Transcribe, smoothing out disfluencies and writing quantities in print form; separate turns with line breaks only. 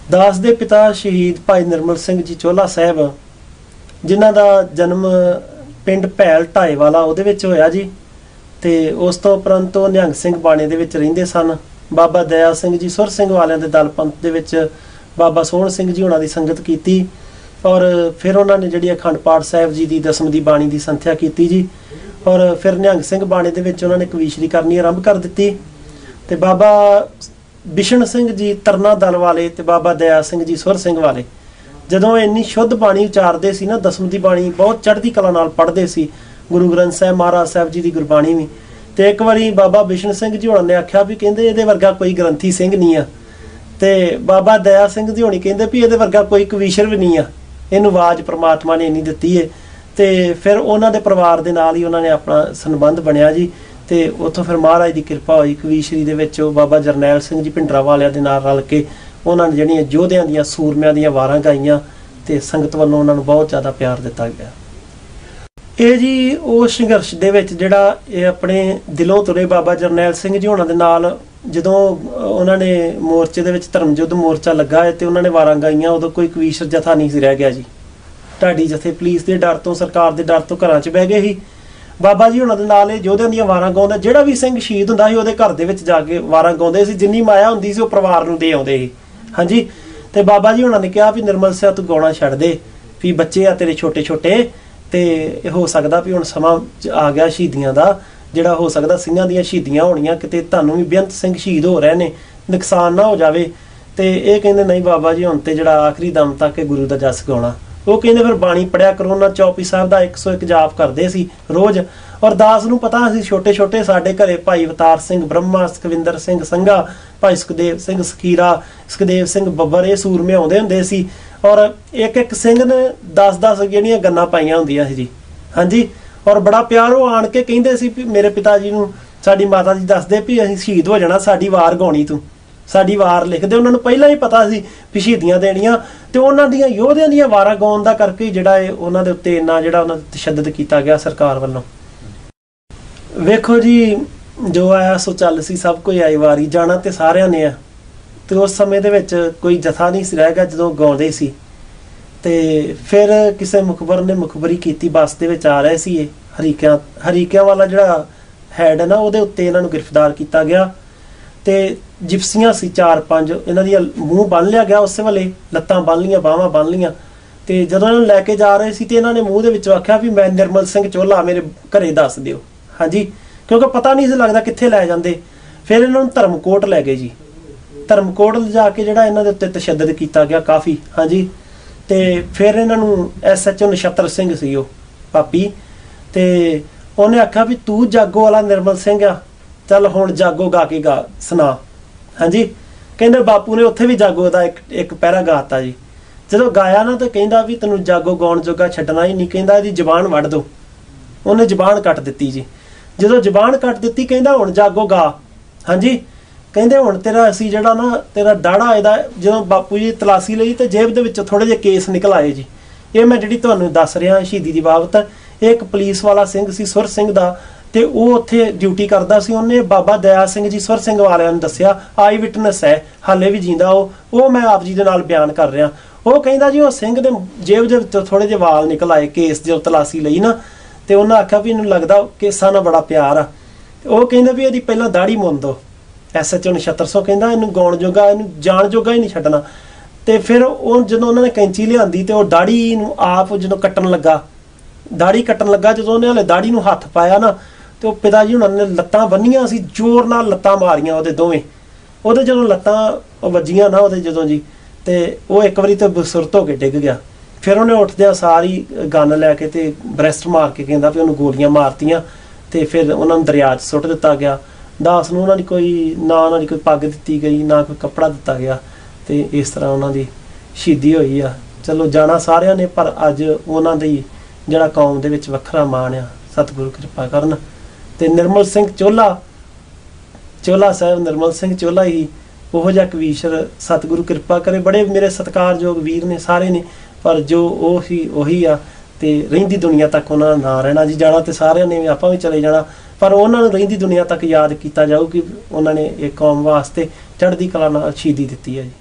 दास के पिता शहीद भाई निर्मल सिंह जी चोला साहब जिन्हां दा जन्म पिंड भैल ढाईवाला उहदे विच होया जी। ते उस तो उपरंत वो निहंग सिंह बाणे दे विच रहिंदे सन। बाबा दया सिंह जी सुर सिंह वालियां दे दल पंथ दे विच बाबा सोहण सिंह जी हुणां दी संगत कीती और फिर उन्होंने जिहड़ी अखंड पाठ साहिब जी की दसम की बाणी की संथ्या की जी। और फिर निहंग सिंह बाणे दे विच उन्होंने कवीशरी करनी आरंभ कर दी। ते बाबा बिशन सिंह जी तरना दल वाले ते बाबा दया सिंह जी सुर सिंह वाले जदों इन्नी शुद्ध बाणी उचारते सी ना, दसम की बाणी बहुत चढ़ती कला नाल पढ़ते सी, गुरु ग्रंथ साहिब महाराज साहब जी की गुरबाणी भी। तो एक बारी बाबा बिशन सिंह जी होना ने आख्या भी कहते ये वर्गा कोई ग्रंथी सिंह नहीं आ। ते बाबा दया सिंह जी होनी कहते भी ये वर्गा कोई कवीशर भी नहीं आ, इनू आवाज़ परमात्मा ने इन्नी दिती है। तो फिर उन्होंने परिवार के नाल ही उन्होंने अपना संबंध बनया जी। तो उत्थों फिर महाराज की कृपा हुई, कवीशरी दे विच बाबा जरनैल सिंह जी भिंडरा वालियां दे नाल रल के उन्होंने जिहड़ियां योधियां दीयां सूरमियां दीयां वारां गाईयां ते संगत वालों उन्होंने बहुत ज़्यादा प्यार दिता गया। ये जी उस संघर्ष दे विच जिहड़ा ये अपने दिलों तुरे बाबा जरनैल सिंह जी होणां दे नाल जदों उन्होंने मोर्चे दे विच धर्म युद्ध मोर्चा लगा है तो उन्होंने वारां गाईयां, उदों कोई कवीशर जथा नहीं सी रह गया जी। ढाडी जथे पुलिस के डर तो सरकार के डर तो घरां च बह गए ही। बाबा जी हुणां दे नाल योधियां दीयां वारां गाउंदा, जिहड़ा भी सिंह शहीद हुंदा सी उहदे घर दे विच जाके वारां गाउंदे सी, जिन्नी माया हुंदी सी ओह परिवार नूं दे आउंदे सी। हाँ जी। ते बाबा जी हुणां ने कहा भी निर्मल सिंह तू गाउणा छड्ड दे, भी बच्चे आ तेरे छोटे छोटे, ते हो सकदा भी हुण समां आ गया शहीदियां दा, जिहड़ा हो सकदा सिंघां दीयां शहीदियां होणीआं, किते तुहानूं भी बेअंत सिंह शहीद हो रहे ने, नुकसान ना हो जावे। ते इह कहंदे नहीं बाबा जी हुण ते जिहड़ा आखिरी दम तक गुरु दा जस गाउणा। वो कहते फिर बाणी पढ़िया करो ना, चौपी साहब का 101 जाप करते सी रोज़। और दास नूं पता सी छोटे छोटे साडे घरे भाई अवतार सिंह ब्रह्मा, सुखविंदर सिंह संघा, भाई सुखदेव सिंह सखीरा, सुखदेव सिंह बब्बर, ये सूरमे आउंदे हुंदे सी। और एक एक सिंह ने 10-10 जिहड़ियां गन्नां पाईयां हुंदियां सी जी। हाँ जी। और बड़ा प्यार वो आण के कहिंदे सी भी मेरे पिता जी नूं साडी माता जी दसदे भी असीं शहीद हो जाना, साडी वार गाउणी तूं, साडी वार लिखदे। उन्होंने पहला ही पता सी भी शहीदियां देनियां, तो उन्हां दीयां योधियां दीयां वारां गाउण दा करके जिहड़ा उन्हां दे उत्ते इन्ना जिहड़ा उन्हां ते तशद्दद कीता गया सरकार वल्लों। वेखो जी जो आया सो चल सी, सब कोई आई वारी, जाना तो सारिਆਂ ने आ। तो उस समय दे विच कोई जथा नहीं सी रह गया जदों गाउंदे सी। ते फिर किसी मुखबर ने मुखबरी कीती, बस दे विच आ रहे सी हरीकियां वाला जिहड़ा हैड है ना, उहदे उत्ते इन्हां नूं गिरफ्तार किया गया। ते जिप्सियां सी 4-5, इन्हां दी मूँह बन लिया गया उस वेले, लत्तां बन लियां, बाहां बन लियां। ते जदों इन्हां नूं लैके जा रहे सी ते इन्हां ने मूँह दे विचों आख्या भी मैं निर्मल सिंह चोला, मेरे घरे दस दिओ। हाँ जी। क्योंकि पता नहीं सी लगदा कित्थे लै जांदे। फिर इन्हां नूं धर्मकोट लै गए जी। धर्मकोट जाके जिहड़ा इन्हां दे उत्ते तशद्दद कीता गया काफ़ी। हाँ जी। ते फिर इन्हां नूं SHO नछत्तर सिंह सी ओह पापी, ते उहने आख्या भी तू जागो वाला निर्मल सिंह आ, चल हुण जागो गा के गा सुना। हाँ जी। कहंदे बापू ने उत्थे भी जागो दा एक पैरा गाता जी। जदों गाया ना तो कहंदा भी तैनूं जागो गाउण जोगा छड्डना ही नहीं, कहंदा इहदी जबान वड्ढ दो। उन्हें जबान कट दित्ती जी। जदों जबान कट दित्ती कहंदा हुण जागो गा। हाँ जी। कहंदे हुण तेरा असीं जिहड़ा ना तेरा दाड़ा इहदा, जदों बापू जी तलाशी लई ते जेब दे विचों थोड़े जिहे केस निकल आए जी। ये मैं जिहड़ी तुहानूं दस रिहा शहीदी दी बाबत, एक पुलिस वाला सिंह सी सुर सिंह दा, ते वो उत्थे ड्यूटी करदा सी। उन्हें बाबा दया सिंह जी सुर सिंह वालियां नूं दस्सिया, आई विटनस है हाले भी जींदा वो मैं आप जी दे नाल बयान कर रहा। वो कहंदा जी वो सिंह दे जेब दे विचों थोड़े जिहे वाल निकल आए केस जो तलाशी लई ना, ते उन्हें आख्या भी इन्हूं लगदा केसां नाल बड़ा प्यार आ। वो कहंदे भी इहदी पहलां दाढ़ी मुंन दो। SHO नछत्तर सिंह कहंदा इहनूं गाउण जोगा, इहनूं जाण जोगा ही नहीं छड्डना। ते फिर वो जदों उन्होंने कैंची लिआंदी ते वो दाढ़ी नूं आप जदों कट्टण लगा, दाढ़ी कट्टण लगा, जदों उन्हें हले दाढ़ी नूं हत्थ पाया ना ते वो पिता जी हुणां ने लत्तां बन्नियां सी, जोर नाल लत्तां मारियां ਉਹਦੇ ਦੋਵੇਂ। ਉਹਦੇ ਜਦੋਂ लत्तां ਵੱਜੀਆਂ ना ਉਹਦੇ ਜਦੋਂ जी, ते वो एक बारी तो सुरत हो के डिग गया। फिर उन्हें उठदियां सारी गन लैके ते ब्रैसट मार के कहंदा भी उन्हें गोलियां मारतियां, ते फिर उन्होंने दरिया च सुੱਟ दिता गया। दास नूं उन्हां दी कोई ना उन्हां दी कोई पग दित्ती गई, ना कोई कपड़ा दिता गया, ते इस तरह उन्हां दी शहीदी होई आ। चलो जाना सारिਆਂ ने, पर अज उन्हां दी जिहड़ा कौम दे विच वखरा मान आ, सतगुरु किरपा करन। ते निर्मल सिंह चोला साहब निर्मल सिंह चोला ही ओहो जिहा कवीशर सतगुरु किरपा करे। बड़े मेरे सत्कारयोग वीर ने सारे ने, पर जो ओही आ ते रहिंदी दुनिया तक उन्हां दा नां रहना जी। जाना तो सारिਆਂ ने, आपां भी चले जाना, पर उन्हां नूं रहिंदी दुनिया तक याद किया जाऊ कि उन्होंने एक कौम वास्ते चढ़दी कला नाल शहीदी दित्ती है जी।